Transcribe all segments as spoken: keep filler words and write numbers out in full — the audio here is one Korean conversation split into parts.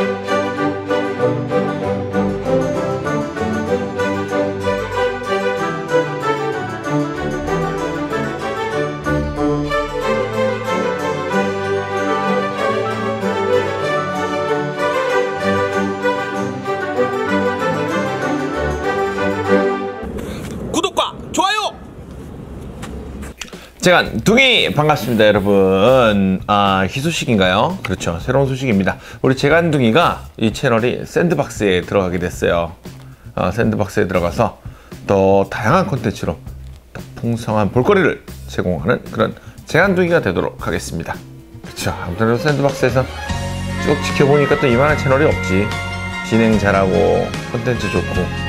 재간둥이 반갑습니다 여러분. 아, 희소식인가요? 그렇죠, 새로운 소식입니다. 우리 재간둥이가 이 채널이 샌드박스에 들어가게 됐어요. 어, 샌드박스에 들어가서 더 다양한 콘텐츠로 더 풍성한 볼거리를 제공하는 그런 재간둥이가 되도록 하겠습니다. 그렇죠, 아무튼 샌드박스에서 쭉 지켜보니까 또 이만한 채널이 없지. 진행 잘하고 콘텐츠 좋고.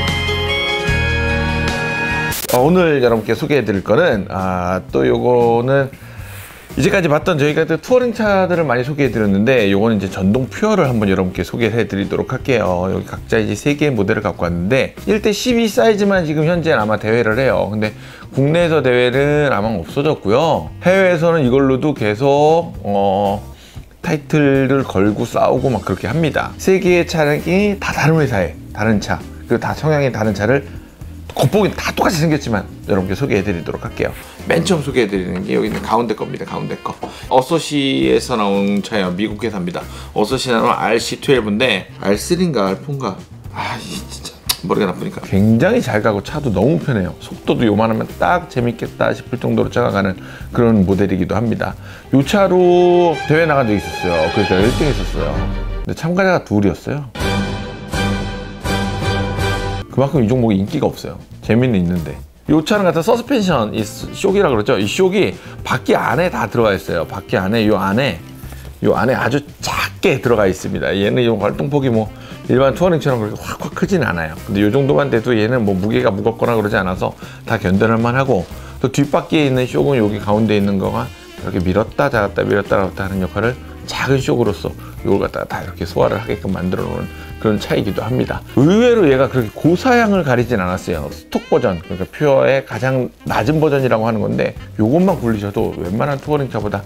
어, 오늘 여러분께 소개해 드릴 거는 아, 또 요거는 이제까지 봤던 저희가 또 투어링 차들을 많이 소개해 드렸는데, 요거는 이제 전동 퓨어를 한번 여러분께 소개해 드리도록 할게요. 여기 각자 이제 세 개의 모델을 갖고 왔는데 일 대 십이 사이즈만 지금 현재 아마 대회를 해요. 근데 국내에서 대회는 아마 없어졌고요. 해외에서는 이걸로도 계속 어 타이틀을 걸고 싸우고 막 그렇게 합니다. 세 개의 차량이 다 다른 회사의 다른 차, 그리고 다 성향이 다른 차를 겉보기는 다 똑같이 생겼지만 여러분께 소개해 드리도록 할게요. 맨 처음 소개해 드리는 게 여기 있는 가운데 겁니다. 가운데 거 어소시에서 나온 차예요. 미국 회사입니다. 어소시에 나온 알씨 십이인데 알 쓰리인가 알 포인가, 아 진짜 머리가 나쁘니까 굉장히 잘 가고 차도 너무 편해요. 속도도 요만하면 딱 재밌겠다 싶을 정도로 차가가는 그런 모델이기도 합니다. 요 차로 대회 나간 적이 있었어요. 그래서 일 등 했었어요. 근데 참가자가 둘이었어요. 그만큼 이 종목이 인기가 없어요. 재미는 있는데 이 차는 같은 서스펜션, 이 쇼기라 그러죠. 이 쇼기 바퀴 안에 다 들어가 있어요. 바퀴 안에, 요 안에 요 안에 아주 작게 들어가 있습니다. 얘는 이 활동폭이 뭐 일반 투어링처럼 그렇게 확확 크진 않아요. 근데 이 정도만 돼도 얘는 뭐 무게가 무겁거나 그러지 않아서 다 견뎌낼 만하고, 또 뒷바퀴에 있는 쇼는 여기 가운데 있는 거가 이렇게 밀었다 잡았다 밀었다 잡았다 하는 역할을 작은 쇼크로서 이걸 갖다가 다 이렇게 소화를 하게끔 만들어 놓은 그런 차이기도 합니다. 의외로 얘가 그렇게 고사양을 가리진 않았어요. 스톡 버전, 그러니까 퓨어의 가장 낮은 버전이라고 하는 건데, 요것만 굴리셔도 웬만한 투어링 차보다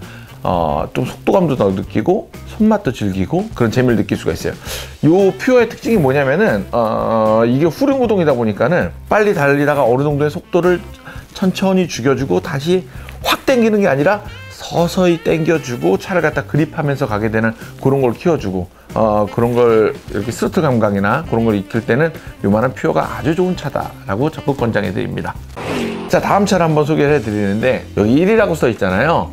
어, 좀 속도감도 더 느끼고 손맛도 즐기고 그런 재미를 느낄 수가 있어요. 요 퓨어의 특징이 뭐냐면은 어, 이게 후륜구동이다 보니까는 빨리 달리다가 어느 정도의 속도를 천천히 죽여주고 다시 확 당기는 게 아니라 서서히 당겨주고 차를 갖다 그립하면서 가게 되는 그런 걸 키워주고, 어, 그런 걸 이렇게 스로틀 감각이나 그런 걸 익힐 때는 요만한 퓨어가 아주 좋은 차다라고 적극 권장해 드립니다. 자, 다음 차를 한번 소개를 해 드리는데, 여기 일이라고 써 있잖아요.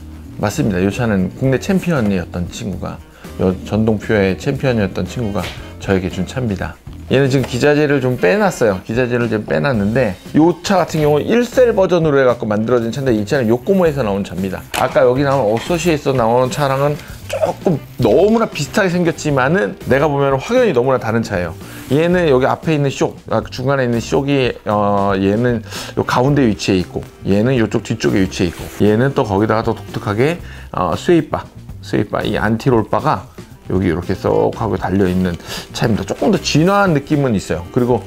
맞습니다. 이 차는 국내 챔피언이었던 친구가, 요 전동 퓨어의 챔피언이었던 친구가 저에게 준 차입니다. 얘는 지금 기자재를 좀 빼놨어요. 기자재를 좀 빼놨는데, 이 차 같은 경우는 일 셀 버전으로 해갖고 만들어진 차인데, 이 차는 요코모에서 나온 차입니다. 아까 여기 나온 어소시에서 나오는 차랑은 조금 너무나 비슷하게 생겼지만은 내가 보면 확연히 너무나 다른 차예요. 얘는 여기 앞에 있는 쇼, 중간에 있는 쇼기, 어, 얘는 요 가운데 위치해 있고, 얘는 이쪽 뒤쪽에 위치해 있고, 얘는 또 거기다가 더 독특하게 어, 스웨이바, 스웨이바, 이 안티롤바가 여기 이렇게 쏙 하고 달려있는 차입니다. 조금 더 진화한 느낌은 있어요. 그리고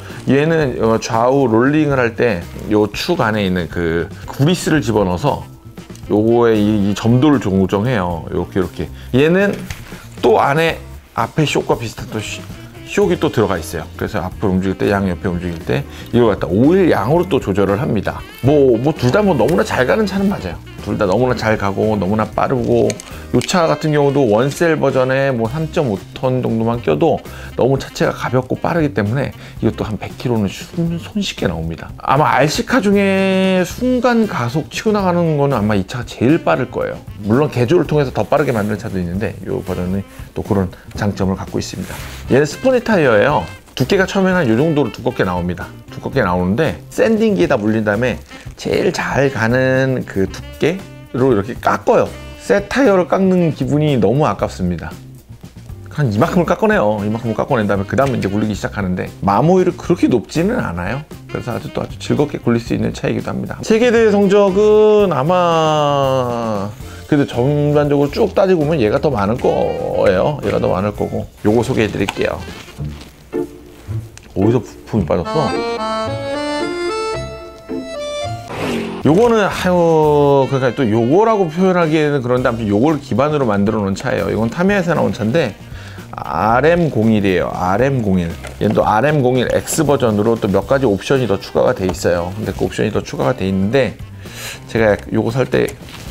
얘는 좌우 롤링을 할 때 요 축 안에 있는 그 구리스를 집어넣어서 요거의 이, 이 점도를 조정해요. 이렇게 이렇게. 얘는 또 안에 앞에 쇼과 비슷한 또 쇼기 또 들어가 있어요. 그래서 앞으로 움직일 때, 양옆에 움직일 때 이걸 갖다 오 일 양으로 또 조절을 합니다. 뭐 뭐 둘 다 뭐 너무나 잘 가는 차는 맞아요. 둘 다 너무나 잘 가고 너무나 빠르고, 이 차 같은 경우도 원셀 버전에 뭐 삼 점 오 톤 정도만 껴도 너무 차체가 가볍고 빠르기 때문에 이것도 한 백 킬로미터는 손쉽게 나옵니다. 아마 알씨카 중에 순간 가속 치고 나가는 거는 아마 이 차가 제일 빠를 거예요. 물론 개조를 통해서 더 빠르게 만드는 차도 있는데, 이 버전이 또 그런 장점을 갖고 있습니다. 얘는 스포니 타이어예요. 두께가 처음에는 한 이 정도로 두껍게 나옵니다. 두껍게 나오는데 샌딩기에다 물린 다음에 제일 잘 가는 그 두께로 이렇게 깎아요. 새 타이어를 깎는 기분이 너무 아깝습니다. 한 이만큼을 깎아내요. 이만큼을 깎아낸 다음에 그 다음에 이제 굴리기 시작하는데, 마모율이 그렇게 높지는 않아요. 그래서 아주 또 아주 즐겁게 굴릴 수 있는 차이기도 합니다. 세계대회 성적은 아마 그래도 전반적으로 쭉 따지고 보면 얘가 더 많을 거예요. 얘가 더 많을 거고. 요거 소개해 드릴게요. 어디서 부품이 빠졌어? 요거는 하여 그러니까 또 요거라고 표현하기에는 그런데 아무튼 요걸 기반으로 만들어 놓은 차예요. 이건 타미야에서 나온 차인데, 알엠 공일이에요. 알엠 공일. 얘는 또 알엠 공일 X 버전으로 또 몇 가지 옵션이 더 추가가 돼 있어요. 근데 그 옵션이 더 추가가 돼 있는데 제가 요거 살 때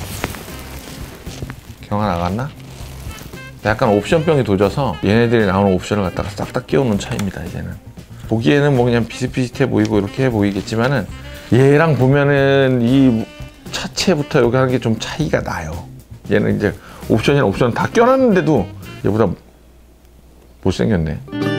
경화 나갔나? 약간 옵션병이 도져서 얘네들이 나오는 옵션을 갖다가 싹 다 끼워놓은 차입니다. 이제는 보기에는 뭐 그냥 비슷비슷해 보이고 이렇게 보이겠지만은 얘랑 보면은 이 차체부터 여기 하는 게 좀 차이가 나요. 얘는 이제 옵션이랑 옵션 다 껴놨는데도 얘보다 못생겼네.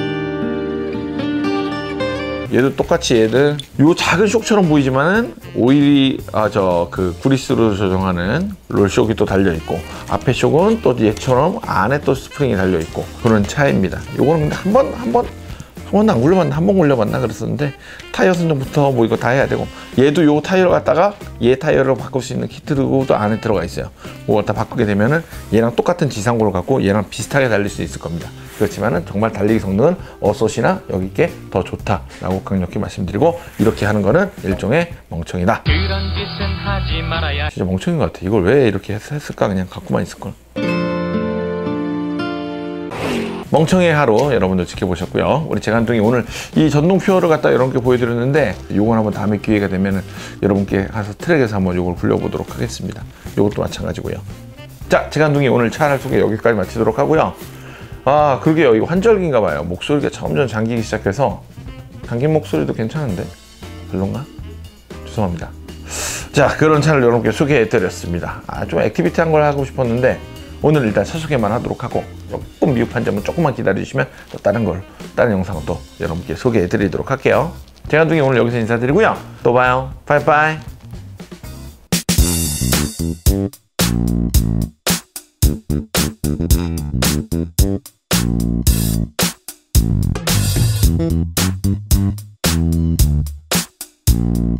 얘도 똑같이 얘들 요 작은 쇼크처럼 보이지만은 오일이 아 저 그 구리스로 조정하는 롤 쇼크가 또 달려 있고 앞에 쇼크는 또 얘처럼 안에 또 스프링이 달려 있고 그런 차입니다. 요거는 근데 한 번 한 번 한 번도 안 굴려봤나 한 번 굴려봤나 그랬었는데 타이어 선정부터 뭐 이거 다 해야 되고 얘도 요 타이어를 갖다가 얘 타이어로 바꿀 수 있는 키트도 안에 들어가 있어요. 뭐 갖다 바꾸게 되면은 얘랑 똑같은 지상고를 갖고 얘랑 비슷하게 달릴 수 있을 겁니다. 그렇지만은 정말 달리기 성능은 어소시나 여기 게 더 좋다라고 강력히 말씀드리고 이렇게 하는 거는 일종의 멍청이다. 그런 짓은 하지 말아야. 진짜 멍청인 것 같아. 이걸 왜 이렇게 했을까 그냥 갖고만 있을 걸. 멍청이의 하루 여러분들 지켜보셨고요. 우리 재간둥이 오늘 이 전동 퓨어를 갖다 여러분께 보여드렸는데 요건 한번 다음에 기회가 되면 여러분께 가서 트랙에서 한번 요걸 굴려보도록 하겠습니다. 요것도 마찬가지고요. 자, 재간둥이 오늘 차를 소개 여기까지 마치도록 하고요. 아, 그러게요. 이거 환절기인가 봐요. 목소리가 점점 잠기기 시작해서 잠긴 목소리도 괜찮은데 별론가? 죄송합니다. 자, 그런 차를 여러분께 소개해드렸습니다. 아, 좀 액티비티한 걸 하고 싶었는데 오늘 일단 차 소개만 하도록 하고 조금 미흡한 점은 조금만 기다려주시면 또 다른 걸 다른 영상을 또 여러분께 소개해 드리도록 할게요. 재간둥이 오늘 여기서 인사드리고요. 또 봐요. 바이바이.